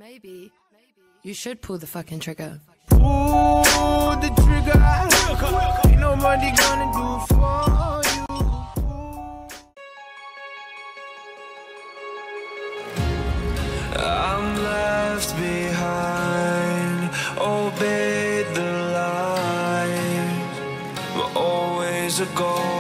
Maybe you should pull the fucking trigger. Pull the trigger. Ain't nobody gonna do it for you. I'm left behind, obeyed the line, but always a goal.